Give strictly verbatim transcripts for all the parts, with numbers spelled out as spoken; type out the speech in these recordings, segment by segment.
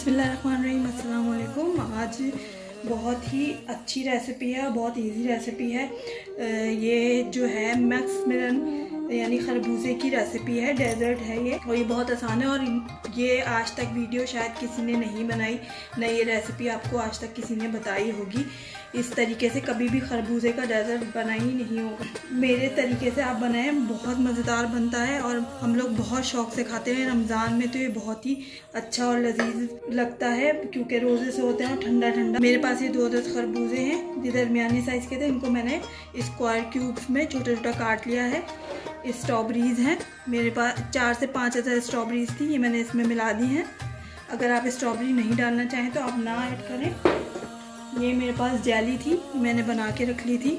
बिस्मिल्लाहिर्रहमानिर्रहीम, अस्सलाम वालेकुम। आज बहुत ही अच्छी रेसिपी है, बहुत इजी रेसिपी है। ये जो है मैक्समिलन यानी खरबूजे की रेसिपी है, डेजर्ट है ये, और ये बहुत आसान है। और ये आज तक वीडियो शायद किसी ने नहीं बनाई, न ये रेसिपी आपको आज तक किसी ने बताई होगी। इस तरीके से कभी भी खरबूजे का डेजर्ट बना ही नहीं होगा। मेरे तरीके से आप बनाएं, बहुत मज़ेदार बनता है और हम लोग बहुत शौक़ से खाते हैं। रमज़ान में तो ये बहुत ही अच्छा और लजीज लगता है क्योंकि रोज़े से होते हैं ठंडा ठंडा। मेरे पास ये दो दस खरबूजे हैं जो दरमियानी साइज़ के थे, इनको मैंने स्क्वायर क्यूब्स में छोटा छोटा काट लिया है। स्ट्रॉबेरीज़ हैं मेरे पास, चार से पाँच हज़ार स्ट्रॉबेरीज़ थी, ये मैंने इसमें मिला दी हैं। अगर आप स्ट्रॉबेरी नहीं डालना चाहें तो आप ना ऐड करें। ये मेरे पास जेली थी, मैंने बना के रख ली थी।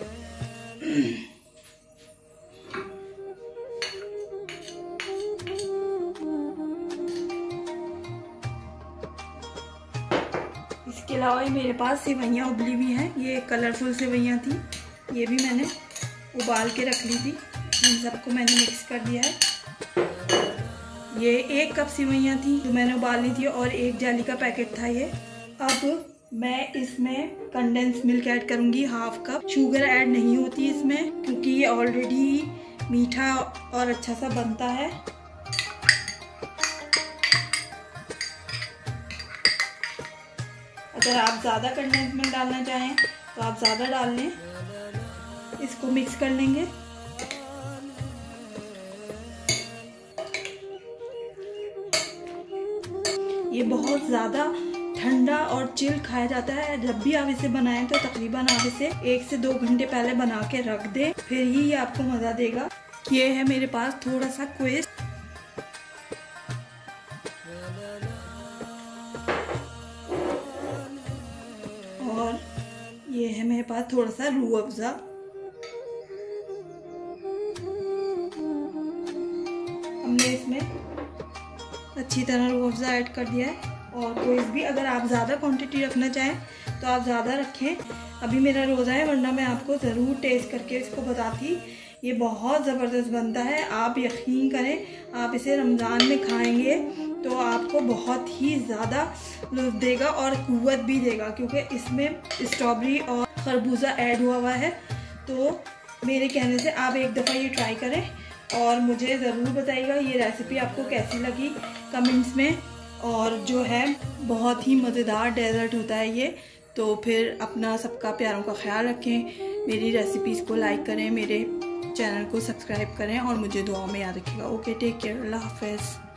इसके अलावा मेरे पास सेवइयाँ उबली हुई हैं, ये कलरफुल सेवइयाँ थी, ये भी मैंने उबाल के रख ली थी। इन सबको मैंने मिक्स कर दिया है। ये एक कप सेवइयाँ थी जो मैंने उबाल ली थी और एक जेली का पैकेट था ये। अब मैं इसमें कंडेंस मिल्क ऐड करूँगी, हाफ कप। शुगर ऐड नहीं होती इसमें क्योंकि ये ऑलरेडी मीठा और अच्छा सा बनता है। अगर आप ज़्यादा कंडेंस मिल्क डालना चाहें तो आप ज़्यादा डाल लें। इसको मिक्स कर लेंगे। ये बहुत ज़्यादा ठंडा और चिल खाया जाता है। जब भी आप इसे बनाएं तो तकरीबन आप इसे एक से दो घंटे पहले बना के रख दें, फिर ही ये आपको मज़ा देगा। ये है मेरे पास थोड़ा सा क्विज, और ये है मेरे पास थोड़ा सा रूह अफ़ज़ा। हमने इसमें अच्छी तरह रूह अफ़ज़ा ऐड कर दिया है। और कोई भी अगर आप ज़्यादा क्वांटिटी रखना चाहें तो आप ज़्यादा रखें। अभी मेरा रोज़ा है, वरना मैं आपको ज़रूर टेस्ट करके इसको बताती। ये बहुत ज़बरदस्त बनता है, आप यकीन करें। आप इसे रमज़ान में खाएंगे तो आपको बहुत ही ज़्यादा लुत्फ़ देगा और क़ुव्वत भी देगा क्योंकि इसमें स्ट्रॉबेरी और खरबूजा ऐड हुआ हुआ है। तो मेरे कहने से आप एक दफ़ा ये ट्राई करें और मुझे ज़रूर बताइएगा ये रेसिपी आपको कैसी लगी कमेंट्स में। और जो है बहुत ही मज़ेदार डेज़र्ट होता है ये। तो फिर अपना सबका प्यारों का ख्याल रखें, मेरी रेसिपीज़ को लाइक करें, मेरे चैनल को सब्सक्राइब करें और मुझे दुआ में याद रखिएगा। ओके, टेक केयर, अल्लाह हाफ़िज़।